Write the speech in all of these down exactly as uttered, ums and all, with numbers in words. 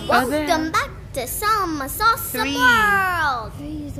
Welcome back to Selma Salsa Three. World.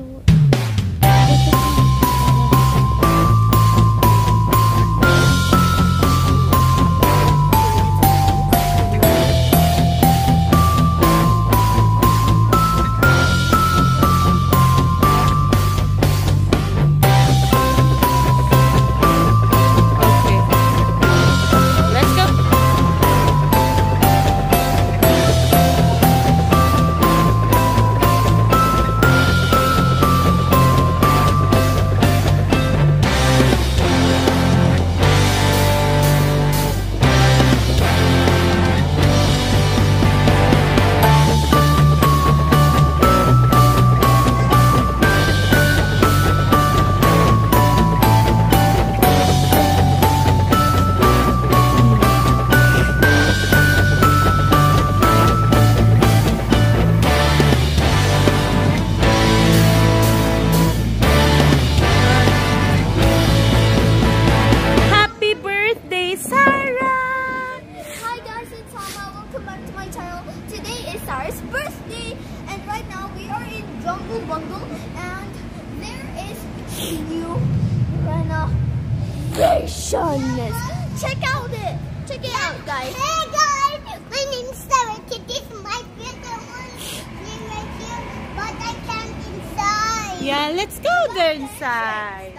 Sarah's birthday, and right now we are in Jungle Bungle, and there is new renovations. Check out it. Check it out, guys. Hey guys, my name's Sarah. Today's my birthday. Right here, but I can't inside. Yeah, let's go there inside.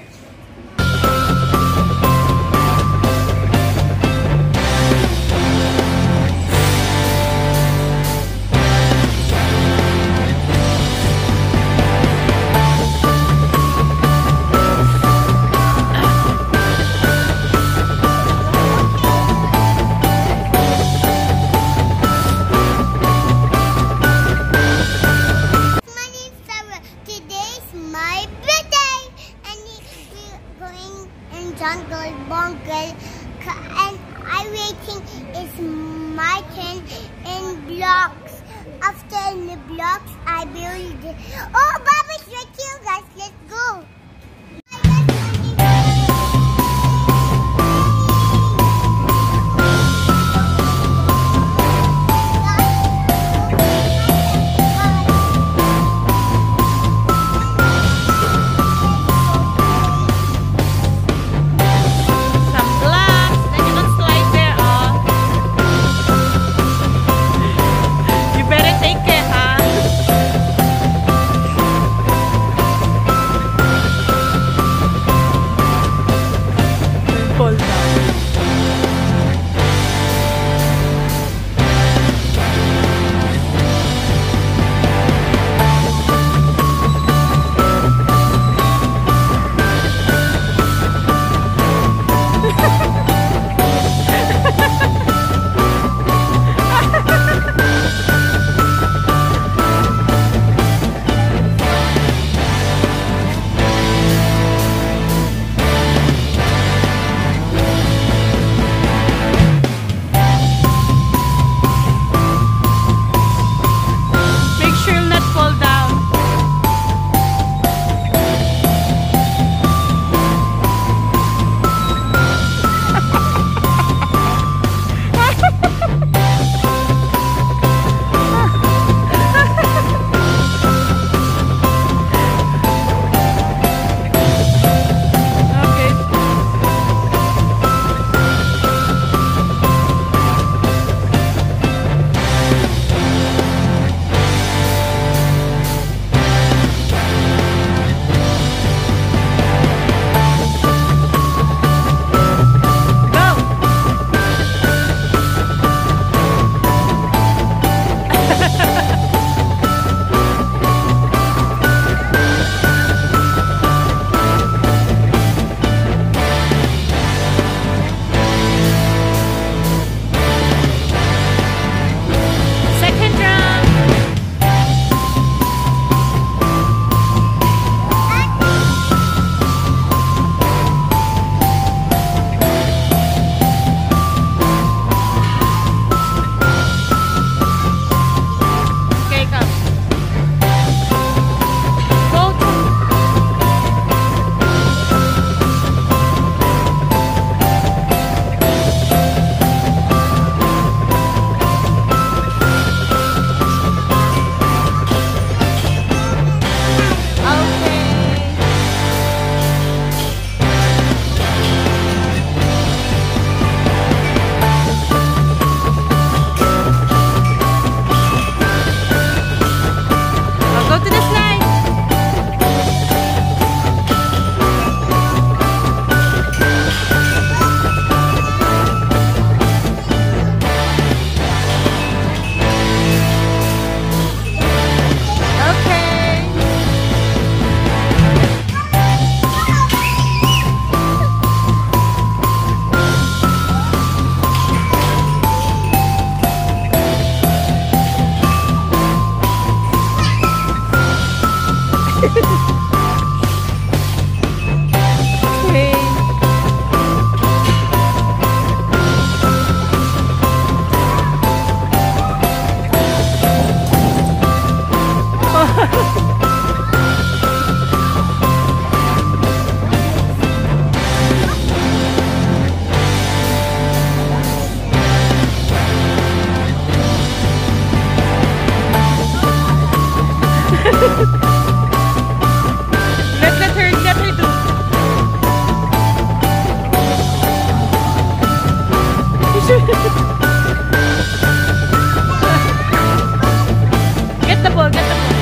Jungle Bungle, and I'm waiting is my turn in blocks. After in the blocks, I build it. Oh, Bobby's right here, guys. Let's go. Take care, huh? let let her let her do. Get the ball, get the ball.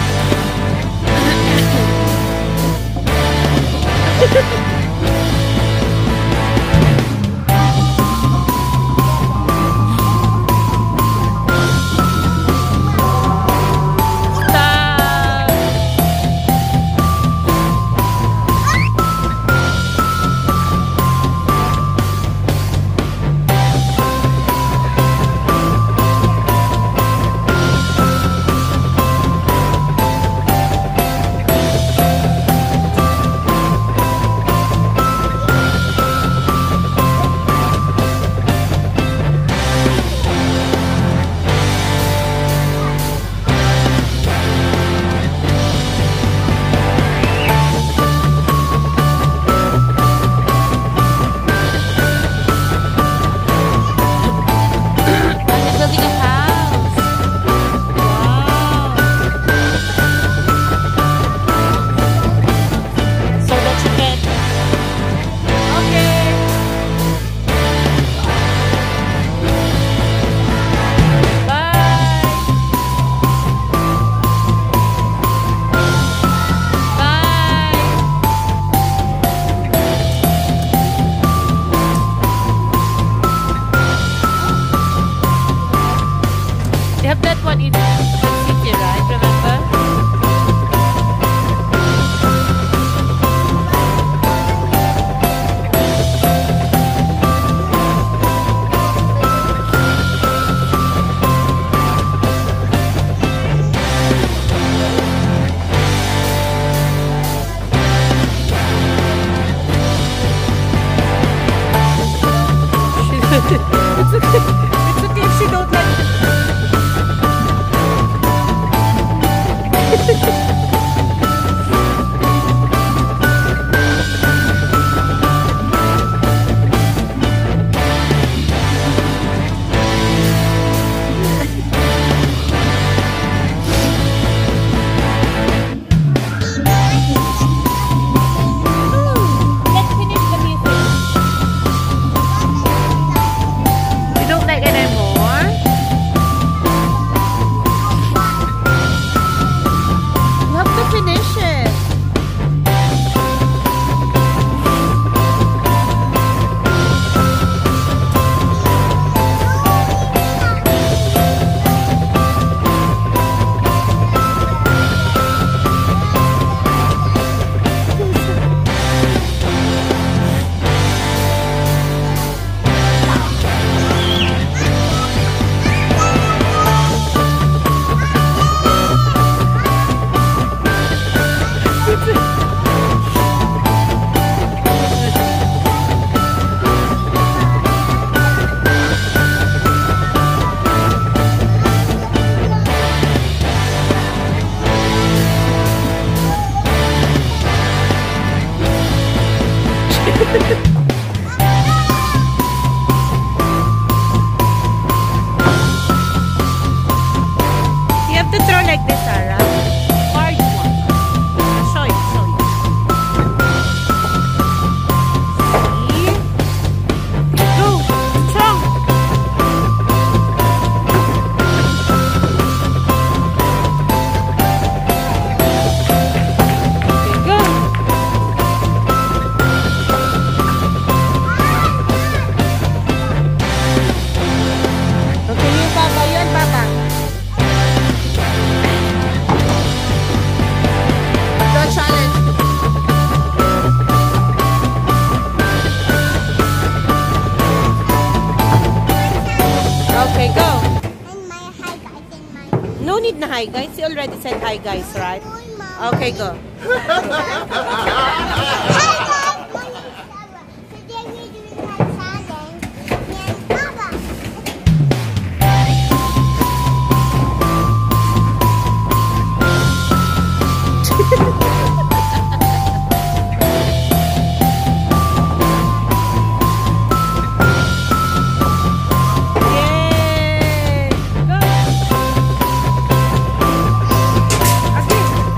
It's okay. It's okay if she don't like You have to throw like this, Sarah. Hard one. Show it, show it. See? Go. Strong. Okay, go. Okay, yun, Papa. Yun, Papa. Challenge. Okay, go. And my hi guys and my No need na hi guys. You already said hi guys, right? Hi, Mom. Okay, go. Hi guys, my name is Sarah. Today we're doing my challenge. And Papa. Yay! Go. Okay.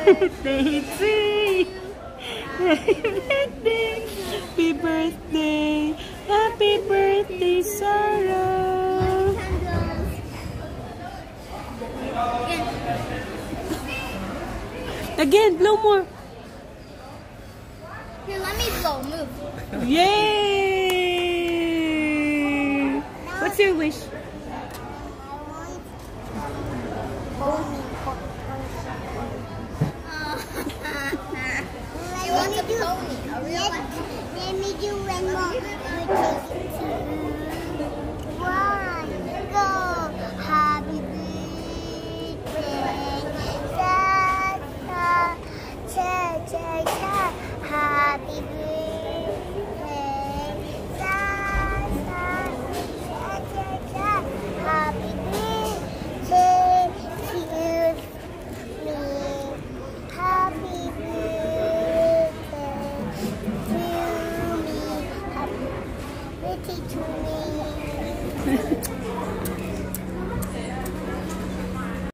birthday to you. Happy birthday. Happy birthday. Happy birthday, Sarah. Candles. Again, blow more. Here, let me blow. Move. Yay! What's your wish? She wants a pony, a real one. Let me do one more. One, go. Happy birthday, cha cha cha cha cha. Happy birthday, cha cha cha cha cha. Happy birthday to me. Happy birthday to me. Happy birthday to me.